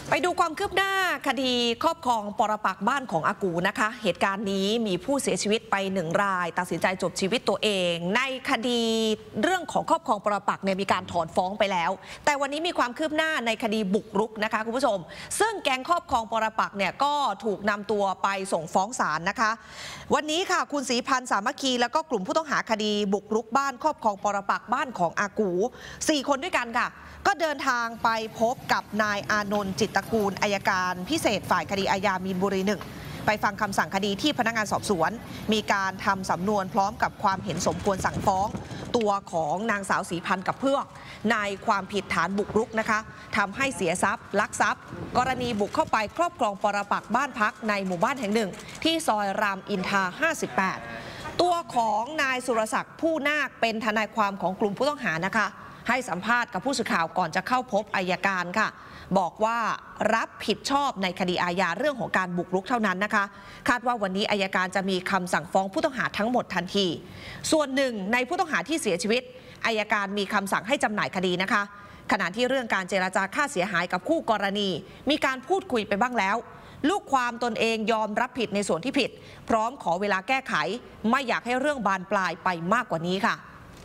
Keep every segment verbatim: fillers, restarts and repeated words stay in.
ไปดูความคืบหน้าคดีครอบครองปรปักษ์บ้านของอากูนะคะเหตุการณ์นี้มีผู้เสียชีวิตไปหนึ่งรายตัดสินใจจบชีวิตตัวเองในคดีเรื่องของครอบครองปรปักษ์เนี่ยมีการถอนฟ้องไปแล้วแต่วันนี้มีความคืบหน้าในคดีบุกรุกนะคะคุณผู้ชมซึ่งแก๊งครอบครองปรปักษ์เนี่ยก็ถูกนำตัวไปส่งฟ้องศาลนะคะวันนี้ค่ะคุณศรีพันธ์สามัคคีแล้วก็กลุ่มผู้ต้องหาคดีบุกรุกบ้านครอบครองปรปักษ์บ้านของอากูสี่คนด้วยกันค่ะก็เดินทางไปพบกับนายอานนท์จิตตกูลอัยการพิเศษฝ่ายคดีอาญามีนบุรีหนึ่งไปฟังคำสั่งคดีที่พนักงานสอบสวนมีการทำสำนวนพร้อมกับความเห็นสมควรสั่งฟ้องตัวของนางสาวศรีพันธ์กับเพื่อนในความผิดฐานบุกรุกนะคะทำให้เสียทรัพย์ลักทรัพย์กรณีบุกเข้าไปครอบครองปรปักษ์บ้านพักในหมู่บ้านแห่งหนึ่งที่ซอยรามอินทราห้าสิบแปดตัวของนายสุรศักดิ์ผู้นาคเป็นทนายความของกลุ่มผู้ต้องหานะคะให้สัมภาษณ์กับผู้สื่อข่าวก่อนจะเข้าพบอัยการค่ะบอกว่ารับผิดชอบในคดีอาญาเรื่องของการบุกรุกเท่านั้นนะคะคาดว่าวันนี้อัยการจะมีคำสั่งฟ้องผู้ต้องหาทั้งหมดทันทีส่วนหนึ่งในผู้ต้องหาที่เสียชีวิตอัยการมีคำสั่งให้จำหน่ายคดีนะคะขณะที่เรื่องการเจรจาค่าเสียหายกับคู่กรณีมีการพูดคุยไปบ้างแล้วลูกความตนเองยอมรับผิดในส่วนที่ผิดพร้อมขอเวลาแก้ไขไม่อยากให้เรื่องบานปลายไปมากกว่านี้ค่ะ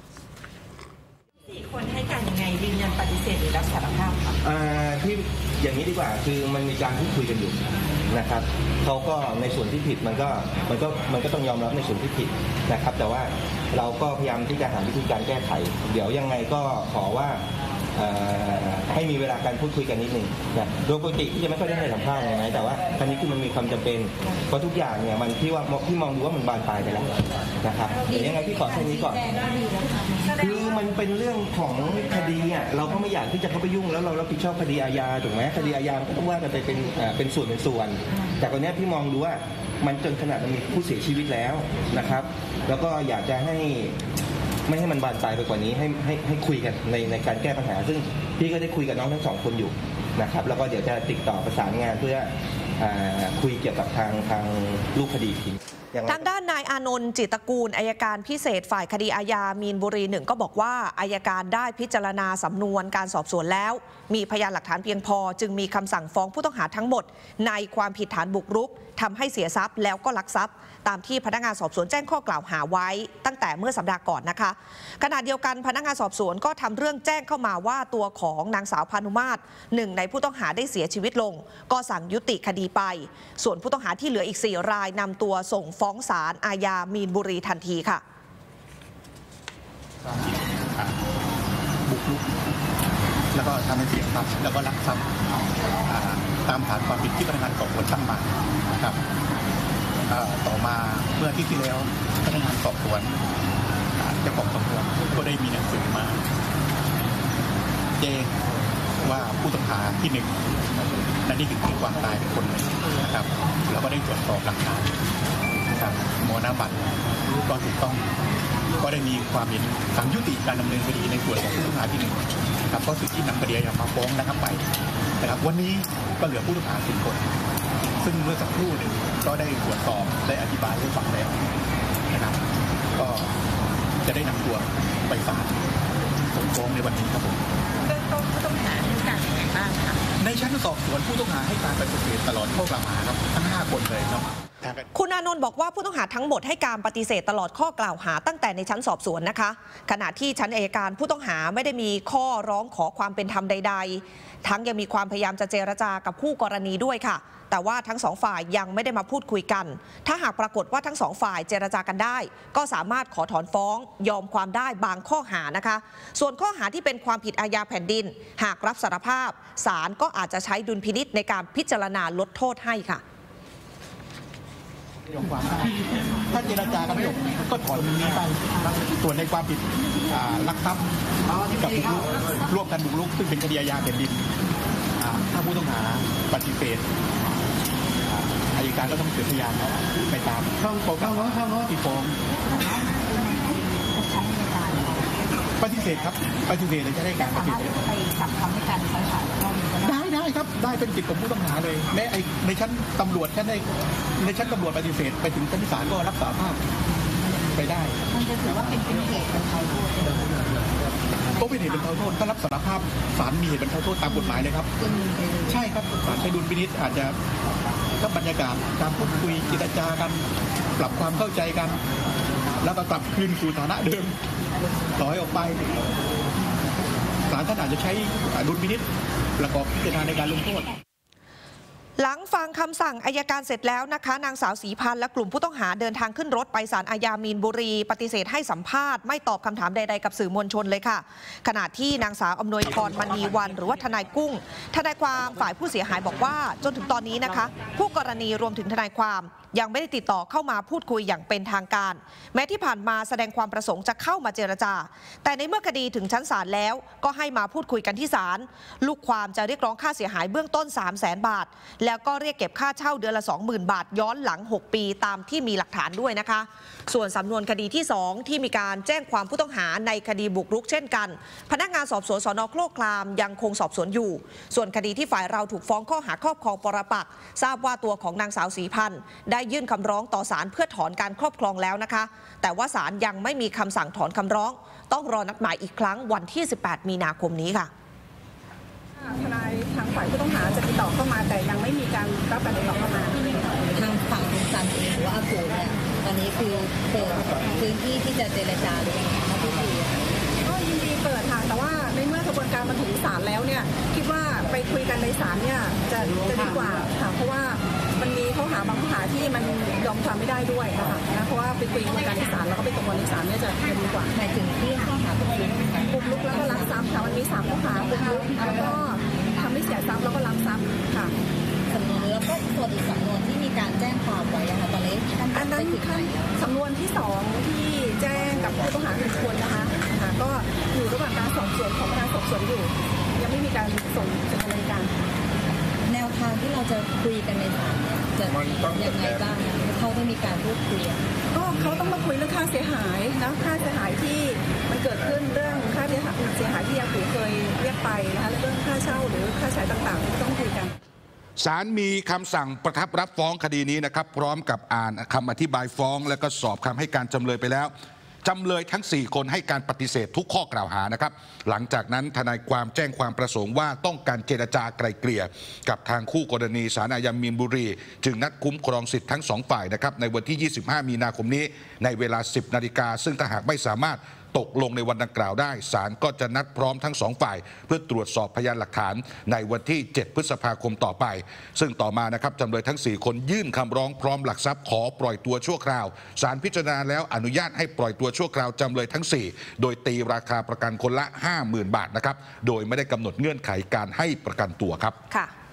สี่คนให้การยังไงยืนยันปฏิเสธหรือรับสารภาพครับที่อย่างนี้ดีกว่าคือมันมีการพูดคุยกันอยู่นะครับเขาก็ในส่วนที่ผิดมันก็มันก็มันก็ต้องยอมรับในส่วนที่ผิดนะครับแต่ว่าเราก็พยายามที่จะหาวิธีการแก้ไขเดี๋ยวยังไงก็ขอว่าให้มีเวลาการพูดคุยกันนิดนึงนะโดยปกติที่จะไม่ค่อยได้ให้สัมภาษณ์ไงแต่ว่าครั้งนี้คือมันมีความจำเป็นเพราะทุกอย่างเนี่ยมันที่ว่าที่มองดูว่ามันบานปลายไปแล้วนะครับเดี๋ยวยังไงพี่ขอแค่นี้ก่อนคือมันเป็นเรื่องของคดีอ่ะเราก็ไม่อยากที่จะเข้าไปยุ่งแล้วเรารับผิดชอบคดีอาญาถูกไหมคดีอาญาก็ต้องว่ากันไปเป็นเป็นส่วนเป็นส่วนแต่ตอนนี้พี่มองดูว่ามันจนขนาดมันมีผู้เสียชีวิตแล้วนะครับแล้วก็อยากจะให้ไม่ให้มันบานปลายไปกว่านี้ให้ให้ให้คุยกันในในการแก้ปัญหาซึ่งพี่ก็ได้คุยกับน้องทั้งสองคนอยู่นะครับแล้วก็เดี๋ยวจะติดต่อประสานงานเพื่อคุยเกี่ยวกับทางทางลูกคดีทีทางด้านนายอานนท์จิตตกูลอัยการพิเศษฝ่ายคดีอาญามีนบุรีหนึ่งก็บอกว่าอัยการได้พิจารณาสำนวนการสอบสวนแล้วมีพยานหลักฐานเพียงพอจึงมีคำสั่งฟ้องผู้ต้องหาทั้งหมดในความผิดฐานบุกรุกทำให้เสียทรัพย์แล้วก็ลักทรัพย์ตามที่พนักงานสอบสวนแจ้งข้อกล่าวหาไว้ตั้งแต่เมื่อสัปดาห์ก่อนนะคะขณะเดียวกันพนักงานสอบสวนก็ทำเรื่องแจ้งเข้ามาว่าตัวของนางสาวพานุมาตรหนึ่งในผู้ต้องหาได้เสียชีวิตลงก็สั่งยุติคดีไปส่วนผู้ต้องหาที่เหลืออีกสี่รายนำตัวส่งฟ้องศาลอาญามีนบุรีทันทีค่ะบุกรุกแล้วก็ทำให้เสียทรัพย์แล้วก็ลักทรัพย์ตามฐานความผิดที่พนักงานสอบสวนตั้งมาครับต่อมาเมื่อที่ที่แล้วพนักงานสอบสวนเจ้าของสำนวนก็ได้มีหนังสือมาแจ้งว่าผู้ต้องหาที่หนึ่งนั่นนี่คือความตายเป็นคนหนึ่งนะครับแล้วก็ได้ตรวจสอบหลักฐานนะครับโมนาบัตรก็ถูกต้องก็ได้มีความเห็นสั่งยุติการดำเนินคดีในส่วนของผู้ต้องหาที่หนึ่งนะครับก็สิ่งที่นำคดีมาฟ้องนะครับไปนะครับวันนี้ก็เหลือผู้ต้องหาสิบคนซึ่งเมื่อสักครู่หนึ่งก็ได้ตรวจสอบได้อธิบายให้ฟังแล้วนะครับก็จะได้นำตัวไปศาลส่งฟ้องในวันนี้ครับผมเบื้องต้นผู้ต้องหาให้การยังไงบ้างคะในชั้นสอบสวนผู้ต้องหาให้การปฏิเสธตลอดข้อกล่าวหาครับทั้งห้าคนเลยครับคุณอานนท์บอกว่าผู้ต้องหาทั้งหมดให้การปฏิเสธตลอดข้อกล่าวหาตั้งแต่ในชั้นสอบสวนนะคะขณะที่ชั้นอัยการผู้ต้องหาไม่ได้มีข้อร้องขอความเป็นธรรมใดๆทั้งยังมีความพยายามจะเจรจากับคู่กรณีด้วยค่ะแต่ว่าทั้งสองฝ่ายยังไม่ได้มาพูดคุยกันถ้าหากปรากฏว่าทั้งสองฝ่ายเจรจากันได้ก็สามารถขอถอนฟ้องยอมความได้บางข้อหานะคะส่วนข้อหาที่เป็นความผิดอาญาแผ่นดินหากรับสารภาพศาลก็อาจจะใช้ดุลพินิจในการพิจารณาลดโทษให้ค่ะถ้าเจรจากันไม่จบก็ถอนนี้ไปส่วนในความผิดลักทรัพย์กับบุกรุกร่วมกันบุกรุกซึ่งเป็นคดีอาญาแผ่นดินถ้าผู้ต้องหาปฏิเสธอัยการก็ต้องเสือพยานไปตามข้างของข้างน้องข้างน้องที่ฟ้องปฏิเสธครับปฏิเสธเลยจะได้การปฏิเสธไปสั่งคำให้การใช้ฐานได้ได้ครับได้เป็นสิทธิ์ของผู้ต้องหาเลยแม้ในชั้นตำรวจชั้นในในชั้นตำรวจปฏิเสธไปถึงชั้นศาลก็รับสารภาพไปได้มันจะถือว่าเป็นเป็นเหตุเป็นไทยโทษก็เป็นเหตุเป็นเท่าโทษถ้ารับสารภาพศาลมีเหตุเป็นเท่าโทษตามกฎหมายเลยครับใช่ครับศาลใช้ดุลพินิจอาจจะก็บรรยากาศการพูดคุยเจรจากันปรับความเข้าใจกัน แล้วก็กลับคืนสู่ฐานะเดิมถอยออกไปศาลท่านอาจจะใช้ดุลพินิจประกอบพิจารณาในการลงโทษหลังฟังคำสั่งอัยการเสร็จแล้วนะคะนางสาวศรีพันธ์และกลุ่มผู้ต้องหาเดินทางขึ้นรถไปศาลอาญามีนบุรีปฏิเสธให้สัมภาษณ์ไม่ตอบคำถามใดๆกับสื่อมวลชนเลยค่ะขณะที่นางสาวอำนวยพรมณีวันหรือว่าทนายกุ้งทนายความฝ่ายผู้เสียหายบอกว่าจนถึงตอนนี้นะคะผู้กรณีรวมถึงทนายความยังไม่ได้ติดต่อเข้ามาพูดคุยอย่างเป็นทางการแม้ที่ผ่านมาแสดงความประสงค์จะเข้ามาเจรจาแต่ในเมื่อคดีถึงชั้นศาลแล้วก็ให้มาพูดคุยกันที่ศาลลูกความจะเรียกร้องค่าเสียหายเบื้องต้น สามแสน บาทแล้วก็เรียกเก็บค่าเช่าเดือนละ สองหมื่น บาทย้อนหลังหกปีตามที่มีหลักฐานด้วยนะคะส่วนสำนวนคดีที่สองที่มีการแจ้งความผู้ต้องหาในคดีบุกรุกเช่นกันพนักงานสอบสวนสน.โครครามยังคงสอบสวนอยู่ส่วนคดีที่ฝ่ายเราถูกฟ้องข้อหาครอบครองปรปักษ์ทราบว่าตัวของนางสาวศรีพันธ์ได้ยื่นคำร้องต่อศาลเพื่อถอนการครอบครองแล้วนะคะแต่ว่าศาลยังไม่มีคำสั่งถอนคำร้องต้องรอนัดหมายอีกครั้งวันที่สิบแปดมีนาคมนี้ค่ะทนายทางฝ่ายผู้ต้องหาจะติดต่อเข้ามาแต่ยังไม่มีการรับการติดต่อเข้ามาทางฝั่งคุณซันเองหรือว่าอากูเนี่ยตอนนี้คือเปิดพื้นที่ที่จะเจรจาหรือมาพูดคุยก็ยินดีเปิดค่ะแต่ว่าในเมื่อกระบวนการมาถึงศาลแล้วเนี่ยคิดว่าไปคุยกันในศาลเนี่ยจะจะดีกว่าค่ะเพราะว่ามันมีข้อหาบางข้อหาที่มันยอมความไม่ได้ด้วยนะคะนะเพราะว่าไปคุยกันในศาลแล้วก็ไปตกลงในศาลเนี่ยจะดีกว่าหมายถึงที่ข้อหาบุกรุกบุกรุกแล้วก็ลักทรัพย์ค่ะมันมีสามข้อหาบุกรุกแล้วก็ทำให้เสียทรัพย์แล้วก็ลักทรัพย์ค่ะสำนวนแล้วก็ส่วนอีกสำนวนที่มีการแจ้งความไว้ค่ะตอนนี้อันนั้นคือสำนวนที่สองที่แจ้งกับผู้ต้องหาหนึ่งคนนะคะก็อยู่ระหว่างการสอบสวนของพนักงานสอบสวนอยู่ยังไม่มีการส่งดำเนินการแนวทางที่เราจะคุยกันในศาลเนี่ยจะยังไงบ้างเขาต้องมีการพูดคุยก็เขาต้องมาคุยเรื่องค่าเสียหายนะค่าเสียหายที่มันเกิดขึ้นเรื่องค่าเสียหายเสียหายที่ยากูเคยเรียกไปนะคะเรื่องค่าเช่าหรือค่าใช้ต่างๆต้องคุยกันศาลมีคำสั่งประทับรับฟ้องคดีนี้นะครับพร้อมกับอ่านคำอธิบายฟ้องและก็สอบคำให้การจำเลยไปแล้วจำเลยทั้งสี่คนให้การปฏิเสธทุกข้อกล่าวหานะครับหลังจากนั้นทนายความแจ้งความประสงค์ว่าต้องการเจรจาไกล่เกลี่ยกับทางคู่กรณีศาลอาญามีนบุรีจึงนัดคุ้มครองสิทธิ์ทั้งสองฝ่ายนะครับในวันที่ยี่สิบห้ามีนาคมนี้ในเวลาสิบนาฬิกาซึ่งถ้าหากไม่สามารถตกลงในวันดังกล่าวได้ศาลก็จะนัดพร้อมทั้งสองฝ่ายเพื่อตรวจสอบพยานหลักฐานในวันที่เจ็ดพฤษภาคมต่อไปซึ่งต่อมานะครับจำเลยทั้งสี่คนยื่นคำร้องพร้อมหลักทรัพย์ขอปล่อยตัวชั่วคราวศาลพิจารณาแล้วอนุญาตให้ปล่อยตัวชั่วคราวจำเลยทั้งสี่โดยตีราคาประกันคนละ ห้าหมื่น บาทนะครับโดยไม่ได้กำหนดเงื่อนไขการให้ประกันตัวครับค่ะ